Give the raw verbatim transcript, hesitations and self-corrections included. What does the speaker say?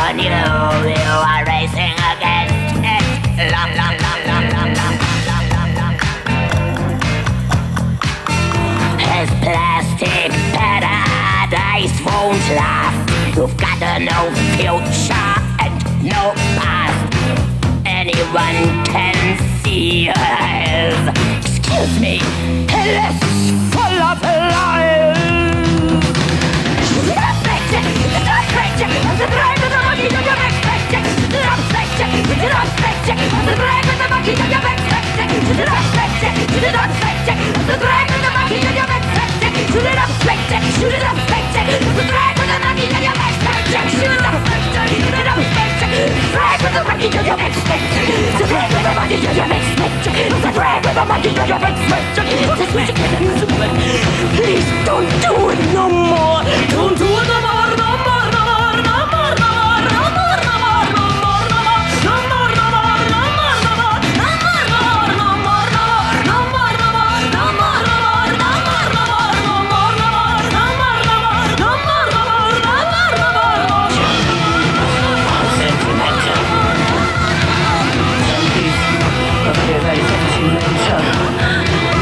on you, you are racing against it. Lum, lum, lum, lum, lum, lum, lum, lum, lum. His plastic paradise won't last. You've got a no future and no past. Anyone can see her eyes. Excuse me, hell is full of lies. The drag with the monkey to your back, the obsession, with the obsession, the drag with the monkey to your back, the obsession, the obsession, the drag with the monkey to your back, shoot it up, shoot it up, the drag with the monkey to your back, shoot it up, shoot it up, drag with the monkey to your back, the drag with the monkey to your back, the drag with the monkey to your back, please don't do it no more, don't do it no more, no more. Very sentimental.